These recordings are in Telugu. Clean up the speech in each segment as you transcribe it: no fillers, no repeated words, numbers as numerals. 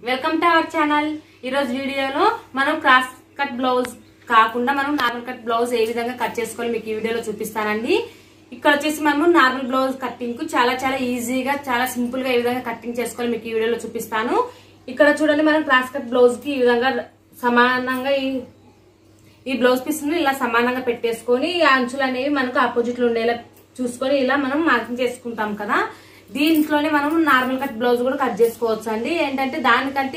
Welcome to our channel. ఈ రోజు వీడియోలో మనం క్రాస్ కట్ బ్లౌజ్ కాకుండా మనం నార్మల్ కట్ బ్లౌజ్ ఏ విధంగా కట్ చేసుకోవాలి మీకు ఈ వీడియోలో చూపిస్తానండి. ఇక్కడ వచ్చేసి మనం నార్మల్ బ్లౌజ్ కట్టింగ్ కు చాలా ఈజీగా చాలా సింపుల్ గా ఏ విధంగా కట్టింగ్ చేసుకోవాలి మీకు ఈ వీడియోలో చూపిస్తాను. ఇక్కడ చూడండి, మనం క్రాస్ కట్ బ్లౌజ్ కి ఈ విధంగా సమానంగా ఈ బ్లౌజ్ పీస్ ను ఇలా సమానంగా పెట్టేసుకొని ఈ అంచులు అనేవి మనకు ఆపోజిట్ లో ఉండేలా చూసుకొని ఇలా మనం మార్కింగ్ చేసుకుంటాం కదా. దీంట్లోనే మనం నార్మల్ కట్ బ్లౌజ్ కూడా కట్ చేసుకోవచ్చు అండి. ఏంటంటే దానికంటే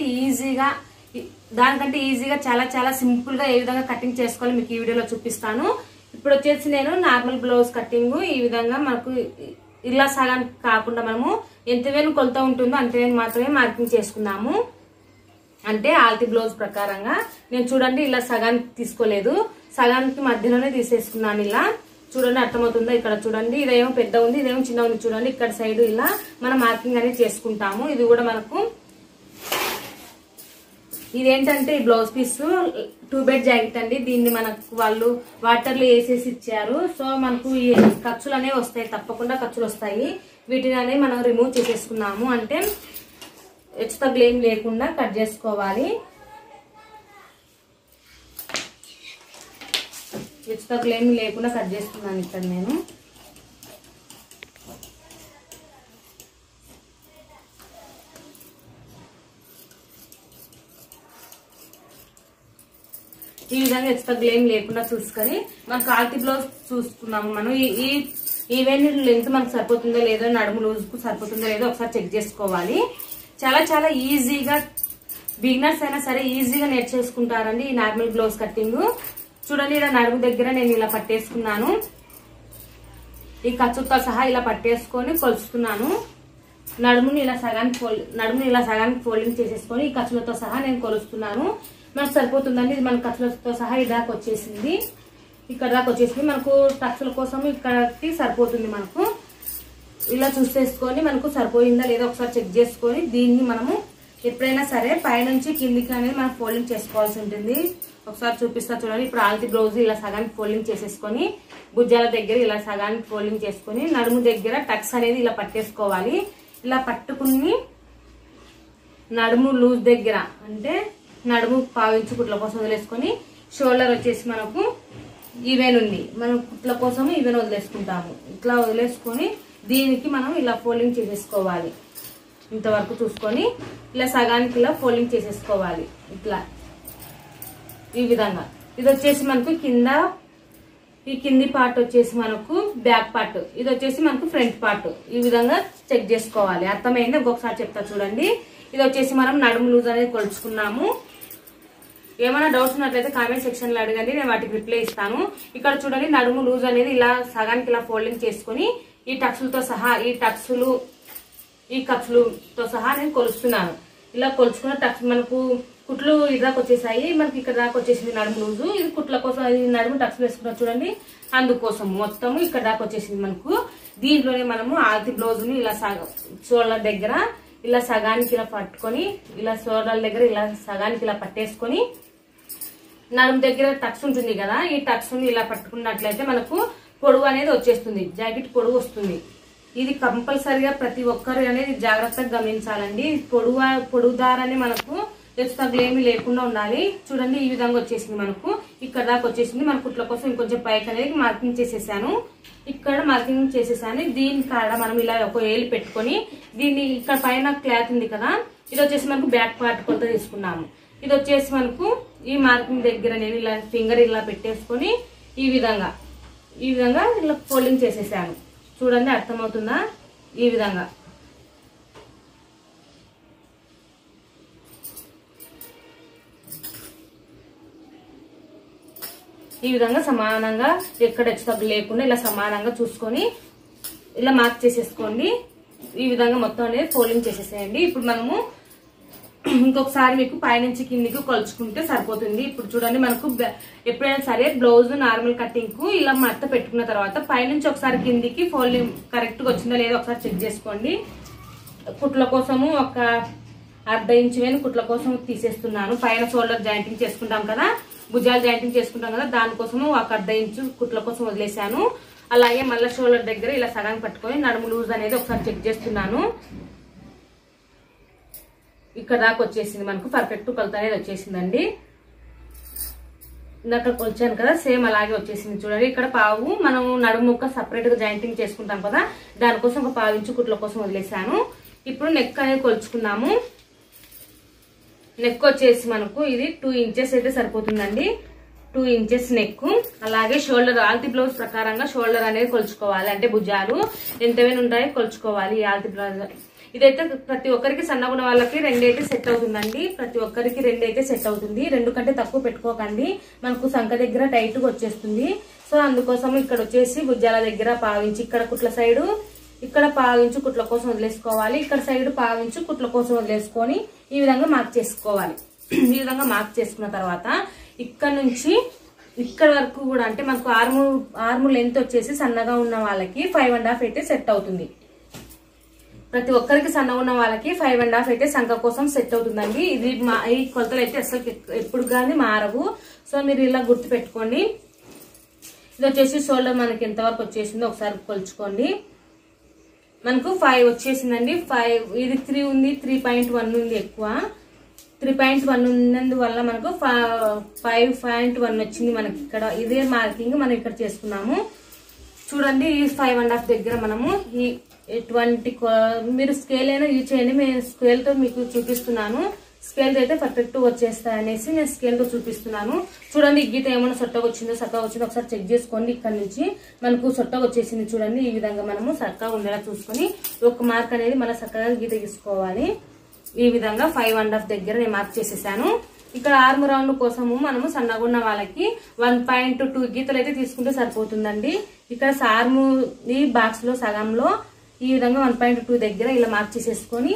ఈజీగా చాలా సింపుల్ గా ఏ విధంగా కటింగ్ చేసుకోవాలి మీకు ఈ వీడియోలో చూపిస్తాను. ఇప్పుడు వచ్చేసి నేను నార్మల్ బ్లౌజ్ కటింగ్ ఈ విధంగా మనకు ఇలా సగానికి కాకుండా మనము ఎంత వేలు కొలత ఉంటుందో అంత వేలు మాత్రమే మార్కింగ్ చేసుకున్నాము. అంటే ఆల్తి బ్లౌజ్ ప్రకారంగా నేను చూడండి ఇలా సగానికి తీసుకోలేదు, సగానికి మధ్యలోనే తీసేసుకున్నాను. ఇలా చూడండి, అర్థమవుతుందా? ఇక్కడ చూడండి, ఇదేమో పెద్ద ఉంది, ఇదేమో చిన్న ఉంది. చూడండి ఇక్కడ సైడ్ ఇలా మనం మార్కింగ్ అనేది చేసుకుంటాము. ఇది కూడా మనకు ఇదేంటంటే ఈ బ్లౌజ్ పీస్ 2 బెడ్ జాకెట్ అండి. దీన్ని మనకు వాళ్ళు వాటర్ లో వేసేసి ఇచ్చారు. సో మనకు ఈ ఖర్చులు అనేవి వస్తాయి, తప్పకుండా ఖర్చులు వస్తాయి. వీటిని అనేది మనం రిమూవ్ చేసేసుకున్నాము. అంటే హెచ్చు తగ్గులు ఏం లేకుండా కట్ చేసుకోవాలి. హెచ్చు తగ్గులు ఏమి లేకుండా కట్ చేస్తున్నాను ఇక్కడ నేను. ఈ విధంగా హెచ్చు తగ్గులు ఏమి లేకుండా చూసుకొని మనకు ఆల్తి బ్లౌజ్ చూసుకున్నాము. మనం ఈవెన్ లెంత్ మనకు సరిపోతుందో లేదో, నడుము లూజ్ కు సరిపోతుందో లేదో ఒకసారి చెక్ చేసుకోవాలి. చాలా ఈజీగా బిగినర్స్ అయినా సరే ఈజీగా నేర్చేసుకుంటారండి ఈ నార్మల్ బ్లౌజ్ కటింగ్. చూడండి, ఇలా నడుము దగ్గర నేను ఇలా పట్టేసుకున్నాను. ఈ ఖర్చుతో సహా ఇలా పట్టేసుకొని కొలుస్తున్నాను. నడుముని ఇలా సగానికి ఫోల్డింగ్ చేసేసుకొని ఈ ఖర్చులతో సహా నేను కొలుస్తున్నాను. మనకు సరిపోతుందండి. ఇది మన ఖర్చులతో సహా ఈ దాకా వచ్చేసింది, ఇక్కడ దాకా వచ్చేసింది. మనకు టక్స్ల కోసం ఇక్కడికి సరిపోతుంది. మనకు ఇలా చూసేసుకొని మనకు సరిపోయిందా లేదా ఒకసారి చెక్ చేసుకొని దీన్ని మనము ఎప్పుడైనా సరే పైనుంచి కిందికి అనేది మనం ఫోల్డింగ్ చేసుకోవాల్సి ఉంటుంది. ఒకసారి చూపిస్తా చూడండి. ఇప్పుడు ఆల్తి బ్లౌజ్ ఇలా సగానికి ఫోల్డింగ్ చేసేసుకొని భుజాల దగ్గర ఇలా సగానికి ఫోల్డింగ్ చేసుకొని నడుము దగ్గర టక్స్ అనేది ఇలా పట్టేసుకోవాలి. ఇలా పట్టుకుని నడుము లూజ్ దగ్గర అంటే నడుము పావించి కుట్ల కోసం వదిలేసుకొని షోల్డర్ వచ్చేసి మనకు ఈవెన్ ఉంది, మనం కుట్ల కోసం ఈవెన్ వదిలేసుకుంటాము. ఇట్లా వదిలేసుకొని దీనికి మనం ఇలా ఫోల్డింగ్ చేసేసుకోవాలి. ఇంతవరకు చూసుకొని ఇలా సగానికి ఇలా ఫోల్డింగ్ చేసేసుకోవాలి. ఇట్లా ఈ విధంగా. ఇది వచ్చేసి మనకు ఈ కింది పార్ట్ వచ్చేసి మనకు బ్యాక్ పార్ట్, ఇది వచ్చేసి మనకు ఫ్రంట్ పార్ట్. ఈ విధంగా చెక్ చేసుకోవాలి. అర్థమైంది? ఇంకొకసారి చెప్తా చూడండి. ఇది వచ్చేసి మనం నడుము లూజ్ అనేది కొలుచుకున్నాము. ఏమైనా డౌట్స్ ఉన్నట్లయితే కామెంట్ సెక్షన్ లో అడగండి, నేను వాటికి రిప్లై ఇస్తాను. ఇక్కడ చూడండి, నడుము లూజ్ అనేది ఇలా సగానికి ఇలా ఫోల్డింగ్ చేసుకుని ఈ టక్స్లతో సహా ఈ ఖర్చులతో సహా నేను కొలుస్తున్నాను. ఇలా కొలుచుకున్న టక్స్ మనకు కుట్లు ఇదాకా వచ్చేసాయి, మనకి ఇక్కడ దాకా వచ్చేసింది నడుము లూజు. ఇది కుట్ల కోసం నడుము టక్స్ వేసుకున్నా చూడండి, అందుకోసం మొత్తము ఇక్కడ దాకా వచ్చేసింది మనకు. దీంట్లోనే మనము ఆల్తి బ్లౌజ్ ని ఇలా షోల్డర్ దగ్గర ఇలా సగానికి ఇలా పట్టుకొని ఇలా షోల్డర్ దగ్గర ఇలా సగానికి ఇలా పట్టేసుకొని నడుము దగ్గర టక్స్ ఉంటుంది కదా, ఈ టక్స్ ని ఇలా పట్టుకున్నట్లయితే మనకు పొడవు అనేది వచ్చేస్తుంది, జాకెట్ పొడవు వస్తుంది. ఇది కంపల్సరిగా ప్రతి ఒక్కరు అనేది జాగ్రత్తగా గమనించాలండి. పొడుగు దారని మనకు హెచ్చు తగ్గులు ఏమి లేకుండా ఉండాలి. చూడండి, ఈ విధంగా వచ్చేసింది మనకు, ఇక్కడ దాకా వచ్చేసింది. మన కుట్ల కోసం ఇంకొంచెం పైకి అనేది మార్కింగ్ చేసేసాను. ఇక్కడ మార్కింగ్ చేసేసాను. దీని కాడ మనం ఇలా ఒక ఏలు పెట్టుకొని దీన్ని ఇక్కడ పైన క్లాత్ ఉంది కదా, ఇది వచ్చేసి మనకు బ్యాక్ పార్ట్ కొలత తీసుకున్నాము. ఇది వచ్చేసి మనకు ఈ మార్కింగ్ దగ్గర నేను ఇలా ఫింగర్ ఇలా పెట్టేసుకొని ఈ విధంగా ఇలా ఫోల్డింగ్ చేసేసాను. చూడండి, అర్థమవుతుందా? ఈ విధంగా సమానంగా ఎక్కడ హెచ్చు తగ్గులు లేకుండా ఇలా సమానంగా చూసుకొని ఇలా మార్క్ చేసేసుకోండి. ఈ విధంగా మొత్తం అనేది ఫోల్డింగ్ చేసేసేయండి. ఇప్పుడు మనము ఇంకొకసారి మీకు పైనుంచి కిందికి కొలుచుకుంటే సరిపోతుంది. ఇప్పుడు చూడండి, మనకు ఎప్పుడైనా సరే బ్లౌజ్ నార్మల్ కటింగ్ కు ఇలా మడత పెట్టుకున్న తర్వాత పైనుంచి ఒకసారి కిందికి ఫోల్డింగ్ కరెక్ట్ గా వచ్చిందో లేదో ఒకసారి చెక్ చేసుకోండి. కుట్ల కోసము ఒక 1/2 ఇంచు వేలు కుట్ల కోసం తీసేస్తున్నాను. పైన షోల్డర్ జాయింటింగ్ చేసుకుంటాం కదా, భుజాలు జాయింటింగ్ చేసుకుంటాం కదా, దానికోసము ఒక 1/2 ఇంచు కుట్ల కోసం వదిలేసాను. అలాగే మళ్ళీ షోల్డర్ దగ్గర ఇలా సగానికి పట్టుకొని నడుము లూజ్ అనేది ఒకసారి చెక్ చేస్తున్నాను. ఇక్కడ దాకా వచ్చేసింది మనకు పర్ఫెక్ట్ కొలత అనేది వచ్చేసిందండి. ఇందాక కొలిచాను కదా సేమ్ అలాగే వచ్చేసింది చూడండి. ఇక్కడ పావు మనం నడుము ముక్క సపరేట్ గా జాయింటింగ్ చేసుకుంటాం కదా దానికోసం ఒక 1/2 ఇంచు కుట్ల కోసం వదిలేసాను. ఇప్పుడు నెక్ అనేది కొలుచుకున్నాము. నెక్ వచ్చేసి మనకు ఇది 2 ఇంచెస్ అయితే సరిపోతుందండి. 2 ఇంచెస్ నెక్. అలాగే షోల్డర్ ఆల్తి బ్లౌజ్ ప్రకారంగా షోల్డర్ అనేది కొలుచుకోవాలి. అంటే భుజాలు ఎంతవైనా ఉంటాయో కొలుచుకోవాలి ఈ ఆల్తి బ్లౌజ్. ఇదైతే ప్రతి ఒక్కరికి సన్నగా ఉన్న వాళ్ళకి 2 అయితే సెట్ అవుతుందండి. ప్రతి ఒక్కరికి 2 అయితే సెట్ అవుతుంది. 2 కంటే తక్కువ పెట్టుకోకండి, మనకు సంఖ దగ్గర టైట్ గా వచ్చేస్తుంది. సో అందుకోసం ఇక్కడ వచ్చేసి భుజాల దగ్గర 1/2 ఇంచు, ఇక్కడ కుట్ల సైడు ఇక్కడ 1/2 ఇంచు కుట్ల కోసం వదిలేసుకోవాలి. ఇక్కడ సైడ్ 1/2 ఇంచు కుట్ల కోసం వదిలేసుకొని ఈ విధంగా మార్క్ చేసుకోవాలి. ఈ విధంగా మార్క్ చేసుకున్న తర్వాత ఇక్కడ నుంచి ఇక్కడ వరకు కూడా అంటే మనకు ఆర్మ్ లెంత్ వచ్చేసి సన్నగా ఉన్న వాళ్ళకి 5.5 అయితే సెట్ అవుతుంది. ప్రతి ఒక్కరికి సన్నగా ఉన్న వాళ్ళకి 5.5 అయితే సంఖ కోసం సెట్ అవుతుందండి. ఇది ఈ కొలతలు అయితే అసలు ఎప్పుడు కానీ మారవు. సో మీరు ఇలా గుర్తు పెట్టుకోండి. ఇది వచ్చేసి షోల్డర్ మనకి ఎంతవరకు వచ్చేసిందో ఒకసారి కొలుచుకోండి. మనకు 5 వచ్చేసిందండి. 5 ఇది 3 ఉంది, 3.1 ఉంది. ఎక్కువ 3.1 ఉన్నందువల్ల మనకు 5.1 వచ్చింది మనకి. ఇక్కడ ఇదే మార్కింగ్ మనం ఇక్కడ చేసుకున్నాము చూడండి. ఈ 5.5 దగ్గర మనము ఈ ఎటువంటి మీరు స్కేల్ అయినా యూజ్ చేయండి. నేను స్కేల్ తో మీకు చూపిస్తున్నాను. స్కేల్ అయితే పర్ఫెక్ట్ వచ్చేస్తాయి అనేసి నేను స్కేల్ తో చూపిస్తున్నాను. చూడండి ఈ గీత ఏమైనా సొట్టగా వచ్చిందో చక్కగా వచ్చిందో ఒకసారి చెక్ చేసుకోండి. ఇక్కడ నుంచి మనకు సొట్టగా వచ్చేసింది చూడండి. ఈ విధంగా మనము చక్కగా ఉండేలా చూసుకొని ఒక మార్క్ అనేది మన చక్కగా గీత గీసుకోవాలి. ఈ విధంగా 5.5 దగ్గర నేను మార్క్ చేసేసాను. ఇక్కడ ఆర్మ్ రౌండ్ కోసము మనము సన్నగా ఉన్న వాళ్ళకి 1.2 గీతలు అయితే తీసుకుంటే సరిపోతుందండి. ఇక్కడ ఆర్మ్ ఈ బాక్స్ లో సగంలో ఈ విధంగా 1.2 దగ్గర ఇలా మార్క్ చేసేసుకొని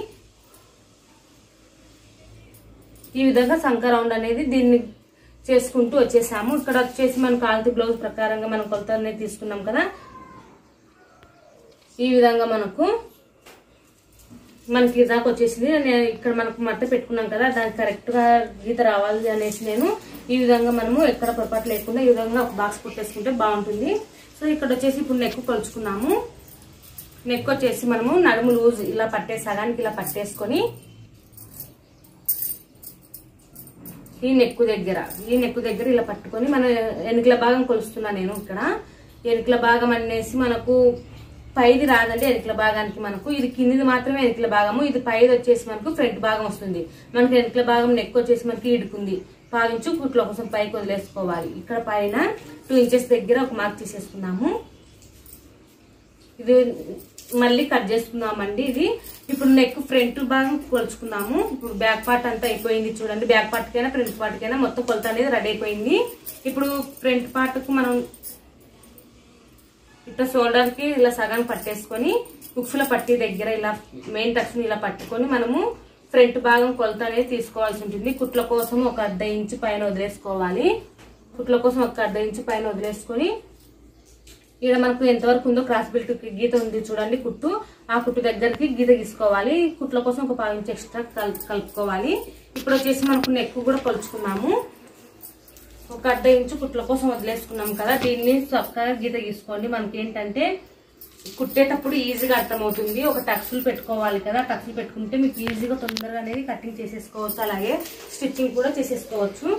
ఈ విధంగా సంఖ రౌండ్ అనేది దీన్ని చేసుకుంటూ వచ్చేసాము. ఇక్కడ వచ్చేసి మనకు ఆల్తి బ్లౌజ్ ప్రకారంగా మనం కొలత అనేది తీసుకున్నాం కదా. ఈ విధంగా మనకి దాకా వచ్చేసింది. నేను ఇక్కడ మనకు మట్ట పెట్టుకున్నాం కదా దానికి కరెక్ట్ గా గీత రావాలి అనేసి నేను ఈ విధంగా మనము ఎక్కడ పొరపాటు లేకుండా ఈ విధంగా ఒక బాక్స్ కుట్టేసుకుంటే బాగుంటుంది. సో ఇక్కడ వచ్చేసి ఇప్పుడు నెక్ కొలుచుకున్నాము. నెక్ వచ్చేసి మనము నడుము లూజ్ ఇలా సగానికి ఇలా పట్టేసుకొని ఈ నెక్ దగ్గర ఇలా పట్టుకొని మన ఎనికల భాగం కొలుస్తున్నా నేను. ఇక్కడ ఎనికల భాగం అనేసి మనకు పైది రాదండి. ఎనికల భాగానికి మనకు ఇది కిందిది మాత్రమే ఎనికల భాగము. ఇది పైది వచ్చేసి మనకు ఫ్రంట్ భాగం వస్తుంది. మనకు ఎనికల భాగం నెక్ వచ్చేసి మనకి ఇడుకుంది. 1/2 ఇంచు కుట్ల కోసం పైకి వదిలేసుకోవాలి. ఇక్కడ పైన 2 ఇంచెస్ దగ్గర ఒక మార్క్ తీసేసుకున్నాము. ఇది మళ్ళీ కట్ చేసుకుందామండి. ఇది ఇప్పుడు నెక్ ఫ్రంట్ భాగం కొలుచుకున్నాము. ఇప్పుడు బ్యాక్ పార్ట్ అంతా అయిపోయింది చూడండి. బ్యాక్ పార్ట్ కైనా ఫ్రంట్ పార్ట్ కైనా మొత్తం కొలత అనేది రెడీ అయిపోయింది. ఇప్పుడు ఫ్రంట్ పార్ట్ కు మనం ఇట్లా షోల్డర్ కి ఇలా సగం పట్టేసుకొని ఉక్సుల పట్టి దగ్గర ఇలా మెయిన్ టక్స్ ని ఇలా పట్టుకొని మనము ఫ్రంట్ భాగం కొలత అనేది తీసుకోవాల్సి ఉంటుంది. కుట్ల కోసం ఒక 1/2 ఇంచు పైన వదిలేసుకోవాలి. కుట్ల కోసం ఒక 1/2 ఇంచు పైన వదిలేసుకొని ఇక్కడ మనకు ఎంతవరకు ఉందో క్రాస్ బెల్ట్ గీత ఉంది చూడండి కుట్టు. ఆ కుట్టు దగ్గరికి గీత గీసుకోవాలి. కుట్ల కోసం ఒక 1/2 ఇంచు ఎక్స్ట్రా కలుపుకోవాలి. ఇప్పుడు వచ్చేసి మనకు నెక్ కూడా కొలుచుకున్నాము. ఒక 1/2 ఇంచు కుట్ల కోసం వదిలేసుకున్నాం కదా. దీన్ని చక్కగా గీత గీసుకోండి. మనకి ఏంటంటే కుట్టేటప్పుడు ఈజీగా అర్థమవుతుంది. ఒక టక్స్లు పెట్టుకోవాలి కదా. టక్స్లు పెట్టుకుంటే మీకు ఈజీగా తొందరగా అనేది కటింగ్ చేసేసుకోవచ్చు. అలాగే స్టిచ్చింగ్ కూడా చేసేసుకోవచ్చు.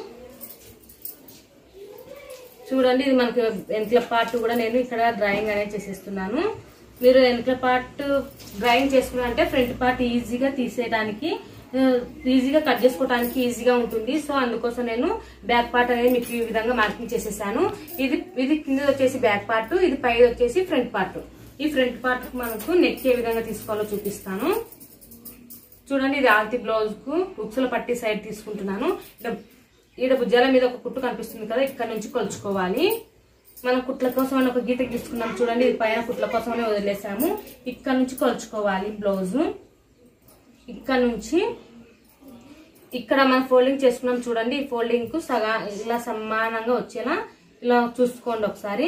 చూడండి ఇది మనకి వెనకల పార్ట్ కూడా నేను ఇక్కడ డ్రాయింగ్ అనేది చేసేస్తున్నాను. మీరు వెనకల పార్ట్ డ్రాయింగ్ చేసుకున్నారంటే ఫ్రంట్ పార్ట్ ఈజీగా తీసేయడానికి ఈజీగా కట్ చేసుకోవడానికి ఈజీగా ఉంటుంది. సో అందుకోసం నేను బ్యాక్ పార్ట్ అనేది మీకు ఈ విధంగా మార్కింగ్ చేసేసాను. ఇది కింద వచ్చేసి బ్యాక్ పార్ట్, ఇది పై వచ్చేసి ఫ్రంట్ పార్ట్. ఈ ఫ్రంట్ పార్ట్ మనకు నెక్ ఏ విధంగా తీసుకోవాలో చూపిస్తాను. చూడండి ఇది ఆల్తి బ్లౌజ్ కు ఉక్సుల పట్టి సైడ్ తీసుకుంటున్నాను. ఈడ భుజాల మీద ఒక కుట్టు కనిపిస్తుంది కదా, ఇక్కడ నుంచి కొలుచుకోవాలి. మనం కుట్ల కోసం ఒక గీత గీసుకున్నాం చూడండి. ఇది పైన కుట్ల కోసమనే వదిలేసాము. ఇక్కడ నుంచి కొలుచుకోవాలి బ్లౌజ్. ఇక్కడ నుంచి ఇక్కడ మనం ఫోల్డింగ్ చేసుకున్నాం చూడండి. ఈ ఫోల్డింగ్ కు సగా ఇలా సమానంగా వచ్చేలా ఇలా చూసుకోండి ఒకసారి.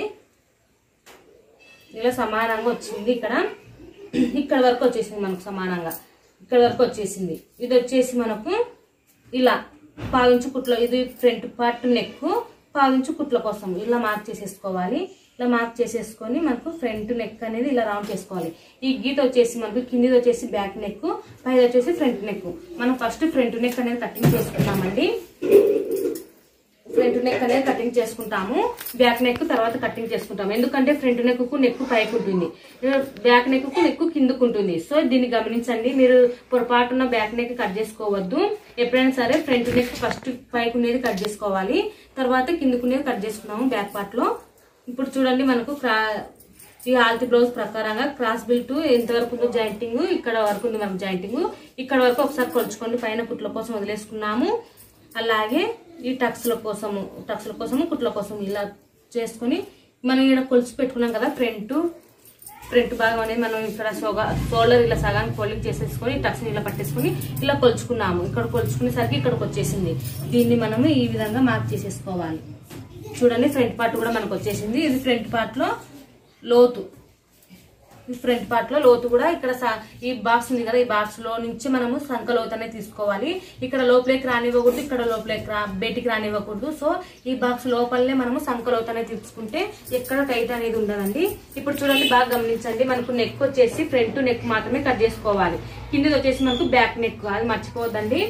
ఇలా సమానంగా వచ్చింది. ఇక్కడ వరకు వచ్చేసింది మనకు సమానంగా. ఇక్కడ వరకు వచ్చేసింది. ఇది వచ్చేసి మనకు ఇలా 1/2 ఇంచు కుట్ల, ఇది ఫ్రంట్ పార్ట్ నెక్ 1/2 ఇంచు కుట్ల కోసం ఇలా మార్క్ చేసేసుకోవాలి. ఇలా మార్క్ చేసేసుకొని మనకు ఫ్రంట్ నెక్ అనేది ఇలా రౌండ్ చేసుకోవాలి. ఈ గీత వచ్చేసి మనకు కిందిది వచ్చేసి బ్యాక్ నెక్, పైది వచ్చేసి ఫ్రంట్ నెక్. మనం ఫస్ట్ ఫ్రంట్ నెక్ అనేది కటింగ్ చేసుకుంటామండి. ఫ్రంట్ నెక్ అనేది కటింగ్ చేసుకుంటాము, బ్యాక్ నెక్ తర్వాత కటింగ్ చేసుకుంటాము. ఎందుకంటే ఫ్రంట్ నెక్ కు నెక్ పైకి ఉంటుంది, బ్యాక్ నెక్ కు నెక్ కిందకు ఉంటుంది. సో దీన్ని గమనించండి, మీరు పొరపాటున బ్యాక్ నెక్ కట్ చేసుకోవద్దు. ఎప్పుడైనా సరే ఫ్రంట్ నెక్ ఫస్ట్ పైకి ఉండేది కట్ చేసుకోవాలి, తర్వాత కిందకునేది కట్ చేసుకున్నాము బ్యాక్ పార్ట్ లో. ఇప్పుడు చూడండి మనకు ఈ ఆల్తి బ్లౌజ్ ప్రకారంగా క్రాస్ బిల్ట్ ఎంత వరకు ఉందో జాయింటింగ్, ఇక్కడ వరకు ఉంది మనకు జాయింటింగ్. ఇక్కడ వరకు ఒకసారి కొలుచుకోండి, పైన కుట్ల కోసం వదిలేసుకున్నాము. అలాగే ఈ టక్స్ల కోసము కుట్ల కోసం ఇలా చేసుకుని మనం ఇక్కడ కొలిచి పెట్టుకున్నాం కదా. ఫ్రంట్ భాగం అనేది మనం ఇక్కడ షోల్డర్ ఇలా సగానికి ఫోల్డింగ్ చేసేసుకొని టక్స్ ఇలా పట్టేసుకుని ఇలా కొలుచుకున్నాము. ఇక్కడ కొలుచుకునేసరికి ఇక్కడికి వచ్చేసింది. దీన్ని మనము ఈ విధంగా మార్క్ చేసేసుకోవాలి. చూడండి ఫ్రంట్ పార్ట్ కూడా మనకు వచ్చేసింది. ఇది ఫ్రంట్ పార్ట్ లో లోతు, ఫ్రంట్ పార్ట్ లో లోతు కూడా ఇక్కడ ఈ బాక్స్ ఉంది కదా, ఈ బాక్స్ లో నుంచి మనము సంఖ లోతు అనేది తీసుకోవాలి. ఇక్కడ లోపలికి రానివ్వకూడదు, ఇక్కడ లోపలికి బయటికి రానివ్వకూడదు. సో ఈ బాక్స్ లోపలనే మనము సంఖ లోతు అనేది తీసుకుంటే ఎక్కడ టైట్ అనేది ఉండదండి. ఇప్పుడు చూడండి బాగా గమనించండి, మనకు నెక్ వచ్చేసి ఫ్రంట్ నెక్ మాత్రమే కట్ చేసుకోవాలి. కిందది వచ్చేసి మనకు బ్యాక్ నెక్, అది మర్చిపోవద్దండి.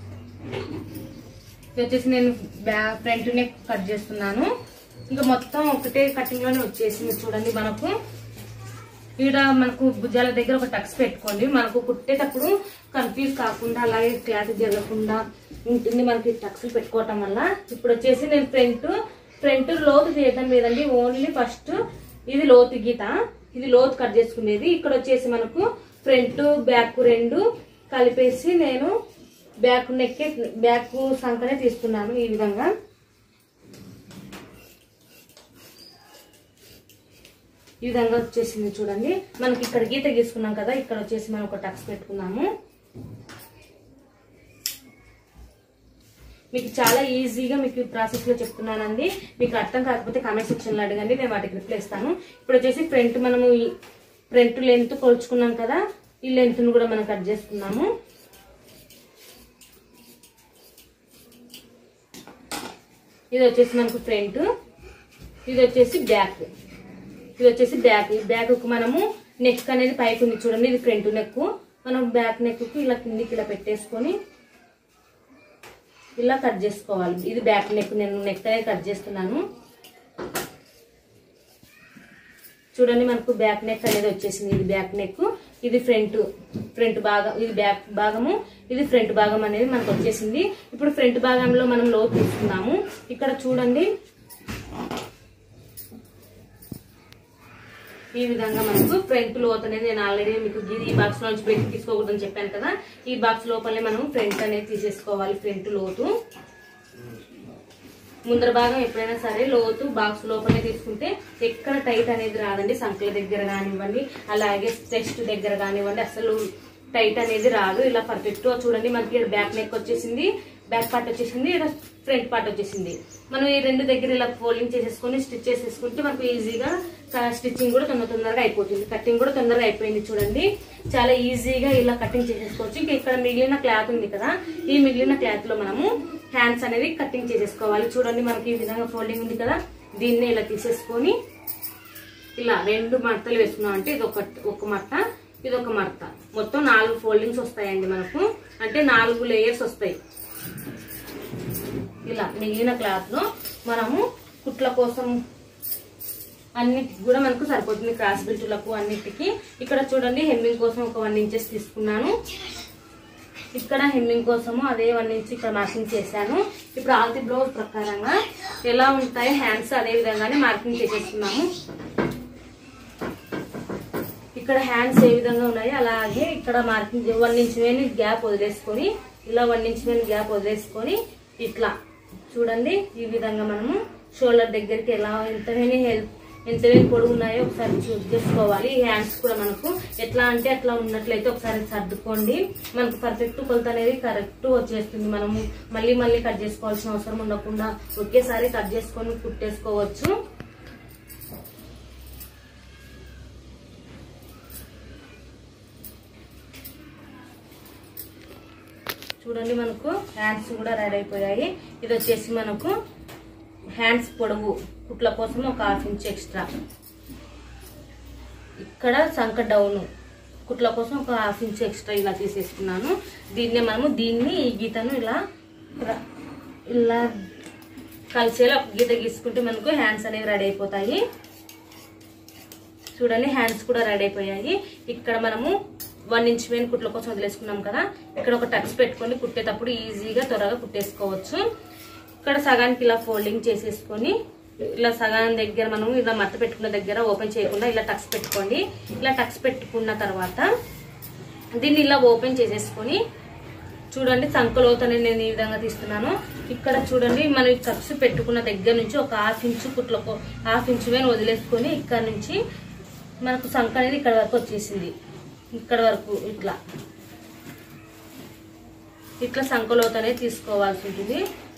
ఇది వచ్చేసి నేను ఫ్రంట్ నెక్ కట్ చేస్తున్నాను. ఇంకా మొత్తం ఒకటే కటింగ్ లోనే వచ్చేసింది. చూడండి మనకు ఇక్కడ మనకు భుజాల దగ్గర ఒక టక్స్ పెట్టుకోండి, మనకు కుట్టేటప్పుడు కన్ఫ్యూజ్ కాకుండా అలాగే క్లాత్ జరగకుండా ఉంటుంది మనకి టక్స్ పెట్టుకోవటం వల్ల. ఇప్పుడు వచ్చేసి నేను ఫ్రంట్ లోతు చేయటం లేదండి, ఓన్లీ ఫస్ట్ ఇది లోతు గీత, ఇది లోతు కట్ చేసుకునేది. ఇక్కడ వచ్చేసి మనకు ఫ్రంట్ బ్యాక్ రెండు కలిపేసి నేను బ్యాక్ సంకనే తీసుకున్నాను. ఈ విధంగా వచ్చేసింది. చూడండి మనకి ఇక్కడ గీత గీసుకున్నాం కదా, ఇక్కడ వచ్చేసి మనం ఒక టక్స్ పెట్టుకున్నాము. మీకు చాలా ఈజీగా మీకు ప్రాసెస్ లో చెప్తున్నానండి. మీకు అర్థం కాకపోతే కామెంట్ సెక్షన్ లో అడగండి, నేను వాటికి రిప్లై ఇస్తాను. ఇప్పుడు వచ్చేసి మనము ఫ్రంట్ లెంత్ కొలుచుకున్నాం కదా, ఈ లెంత్ ను కూడా మనం కట్ చేసుకున్నాము. ఇది వచ్చేసి మనకు ఫ్రంట్, ఇది వచ్చేసి బ్యాక్, బ్యాక్ కు మనము నెక్ అనేది పైకి ఉంది. చూడండి ఇది ఫ్రంట్ నెక్, మనం బ్యాక్ నెక్ కు ఇలా కిందికి ఇలా పెట్టేసుకొని ఇలా కట్ చేసుకోవాలి. ఇది బ్యాక్ నెక్, నేను నెక్ అనేది కట్ చేస్తున్నాను. చూడండి మనకు బ్యాక్ నెక్ అనేది వచ్చేసింది. ఇది బ్యాక్ నెక్, ఇది ఫ్రంట్ భాగం, ఇది బ్యాక్ భాగము, ఇది ఫ్రంట్ భాగం అనేది మనకు వచ్చేసింది. ఇప్పుడు ఫ్రంట్ భాగంలో మనం లోతు తీసుకున్నాము. ఇక్కడ చూడండి ఈ విధంగా మనకు ఫ్రంట్ లోతు అనేది నేను ఆల్రెడీ మీకు ఈ బాక్స్ నుంచి బయట తీసుకోకూడదని చెప్పాను కదా, ఈ బాక్స్ లోపలనే మనం ఫ్రంట్ అనేది తీసేసుకోవాలి. ఫ్రంట్ లోతు ముందర భాగం ఎప్పుడైనా సరే లోతు బాక్స్ లోపలనే తీసుకుంటే ఎక్కడ టైట్ అనేది రాదండి. సంకల దగ్గర కానివ్వండి, అలాగే చెస్ట్ దగ్గర కానివ్వండి, అసలు టైట్ అనేది రాదు. ఇలా పర్ఫెక్ట్ చూడండి మనకి బ్యాక్ నెక్ వచ్చేసింది, బ్యాక్ పార్ట్ వచ్చేసింది, ఇక్కడ ఫ్రంట్ పార్ట్ వచ్చేసింది. మనం ఈ రెండు దగ్గర ఇలా ఫోల్డింగ్ చేసేసుకొని స్టిచ్ చేసేసుకుంటే మనకు ఈజీగా స్టిచ్చింగ్ కూడా తొందరగా అయిపోతుంది, కటింగ్ కూడా తొందరగా అయిపోయింది. చూడండి చాలా ఈజీగా ఇలా కటింగ్ చేసేసుకోవచ్చు. ఇంకా ఇక్కడ మిగిలిన క్లాత్ ఉంది కదా, ఈ మిగిలిన క్లాత్ లో మనము హ్యాండ్స్ అనేది కటింగ్ చేసేసుకోవాలి. చూడండి మనకి ఈ విధంగా ఫోల్డింగ్ ఉంది కదా, దీన్ని ఇలా తీసేసుకొని ఇలా రెండు మడతలు వేసుకున్నాం అంటే ఇది ఒక మడత, ఇది ఒక మడత, మొత్తం 4 ఫోల్డింగ్స్ వస్తాయండి మనకు, అంటే 4 లేయర్స్ వస్తాయి. ఇలా మిగిలిన క్లాత్ లో మనము కుట్ల కోసం అన్నిటికి కూడా మనకు సరిపోతుంది, క్రాస్ బిల్టులకు అన్నిటికి. ఇక్కడ చూడండి హెమ్మింగ్ కోసం ఒక 1 ఇంచెస్ తీసుకున్నాను, ఇక్కడ హెమ్మింగ్ కోసము అదే 1 ఇంచ్ ఇక్కడ మార్కింగ్ చేశాను. ఇప్పుడు ఆల్తి బ్లౌజ్ ప్రకారంగా ఎలా ఉంటాయి హ్యాండ్స్ అదే విధంగానే మార్కింగ్ చేసేస్తున్నాము. ఇక్కడ హ్యాండ్స్ ఏ విధంగా ఉన్నాయో అలాగే ఇక్కడ మార్కింగ్ 1 ఇంచ్ వేని గ్యాప్ వదిలేసుకొని ఇలా 1 ఇంచ్ వేని గ్యాప్ వదిలేసుకొని ఇట్లా చూడండి ఈ విధంగా మనము షోల్డర్ దగ్గరికి ఎలా ఎంత పొడుగు ఉన్నాయో ఒకసారి చూస్ చేసుకోవాలి. ఈ హ్యాండ్స్ కూడా మనకు ఎట్లా అంటే అట్లా ఉన్నట్లయితే ఒకసారి సర్దుకోండి, మనకు పర్ఫెక్ట్ కొలత అనేది కరెక్ట్ వచ్చేస్తుంది. మనము మళ్ళీ కట్ చేసుకోవాల్సిన అవసరం ఉండకుండా ఒకేసారి కట్ చేసుకొని కుట్టేసుకోవచ్చు. చూడండి మనకు హ్యాండ్స్ కూడా రెడీ అయిపోయాయి. ఇది వచ్చేసి మనకు హ్యాండ్స్ పొడవు కుట్ల కోసం ఒక 1/2 ఇంచ్ ఎక్స్ట్రా, ఇక్కడ సంక డౌన్ కుట్ల కోసం ఒక 1/2 ఇంచ్ ఎక్స్ట్రా ఇలా తీసేసుకున్నాను. దీన్ని ఈ గీతను ఇలా కలిసేలా ఒక గీత గీసుకుంటే మనకు హ్యాండ్స్ అనేవి రెడీ అయిపోతాయి. చూడండి హ్యాండ్స్ కూడా రెడీ అయిపోయాయి. ఇక్కడ మనము 1 ఇంచ్ మెయిన్ కుట్ల కోసం వదిలేసుకున్నాం కదా, ఇక్కడ ఒక టక్స్ పెట్టుకొని కుట్టేటప్పుడు ఈజీగా త్వరగా కుట్టేసుకోవచ్చు. ఇక్కడ సగానికి ఇలా ఫోల్డింగ్ చేసేసుకొని ఇలా సగానికి దగ్గర మనం ఇలా మడత పెట్టుకున్న దగ్గర ఓపెన్ చేయకుండా ఇలా టక్స్ పెట్టుకోండి. ఇలా టక్స్ పెట్టుకున్న తర్వాత దీన్ని ఇలా ఓపెన్ చేసేసుకొని చూడండి సంకలోతు అనేది నేను ఈ విధంగా తీస్తున్నాను. ఇక్కడ చూడండి మనం ఈ టక్స్ పెట్టుకున్న దగ్గర నుంచి ఒక 1/2 ఇంచ్ కుట్లకు 1/2 ఇంచ్ వేని వదిలేసుకొని ఇక్కడ నుంచి మనకు సంక అనేది ఇక్కడ వరకు వచ్చేసింది. ఇక్కడ వరకు ఇట్లా సంకలోతు అనేది తీసుకోవాల్సి ఉంటుంది.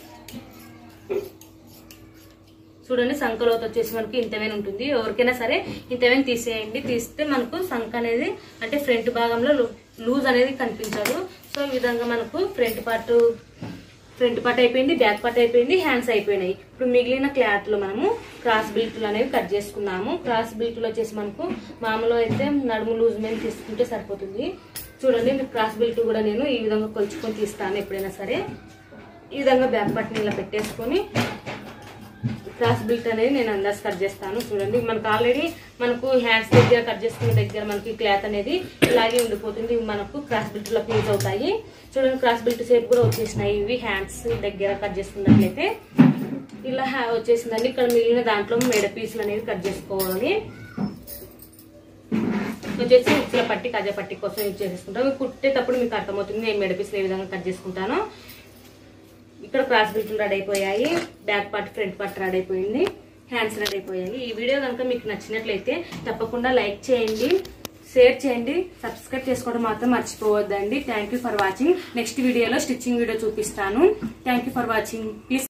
చూడండి సంకలోతు వచ్చేసి మనకి ఇంతవేని ఉంటుంది. ఎవరికైనా సరే ఇంతవేని తీసేయండి. తీస్తే మనకు సంక అనేది అంటే ఫ్రంట్ భాగంలో లూజ్ అనేది కనిపించదు. సో ఈ విధంగా మనకు ఫ్రంట్ పార్ట్ అయిపోయింది, బ్యాక్ పార్ట్ అయిపోయింది, హ్యాండ్స్ అయిపోయినాయి. ఇప్పుడు మిగిలిన క్లాత్ లో మనము క్రాస్ బిల్టులు అనేవి కట్ చేసుకున్నాము. క్రాస్ బిల్టులు వచ్చేసి మనకు మామూలుగా అయితే నడుము లూజ్ మీద తీసుకుంటే సరిపోతుంది. చూడండి మీ క్రాస్ బిల్ట్ కూడా నేను ఈ విధంగా కొలుచుకొని తీస్తాను. ఎప్పుడైనా సరే ఈ విధంగా బ్యాక్ పార్ట్ని ఇలా పెట్టేసుకొని క్రాస్ బిల్ట్ అనేది నేను అందాజ్ కట్ చేస్తాను. చూడండి మనకు ఆల్రెడీ హ్యాండ్స్ దగ్గర కట్ చేసుకునే దగ్గర మనకి క్లాత్ అనేది ఇలాగే ఉండిపోతుంది. మనకు క్రాస్ బిల్ట్ లో యూజ్ అవుతాయి. చూడండి క్రాస్ బిల్ట్ షేప్ కూడా వచ్చేసినాయి. ఇవి హ్యాండ్స్ దగ్గర కట్ చేసుకున్నట్లయితే ఇలా వచ్చేసిందండి. ఇక్కడ మిగిలిన దాంట్లో మెడ పీసులు అనేవి కట్ చేసుకోవాలి. వచ్చేసి ఉచ్చుల పట్టి కజా పట్టి కోసం యూజ్ చేసేసుకుంటాం. కుట్టేటప్పుడు మీకు అర్థమవుతుంది నేను మెడ పీసులు ఏ విధంగా కట్ చేసుకుంటాను. ఇక్కడ క్రాస్ బిల్టులు రెడీ అయిపోయాయి, back part front part ready అయిపోయింది, హ్యాండ్స్ రెడీ అయిపోయాయి. ఈ వీడియో కనుక మీకు నచ్చినట్లయితే తప్పకుండా లైక్ చేయండి, షేర్ చేయండి, సబ్స్క్రైబ్ చేసుకోవడం మాత్రం మర్చిపోవద్దండి. Thank you for watching. Next వీడియోలో స్టిచ్చింగ్ వీడియో చూపిస్తాను. Thank you for watching. Please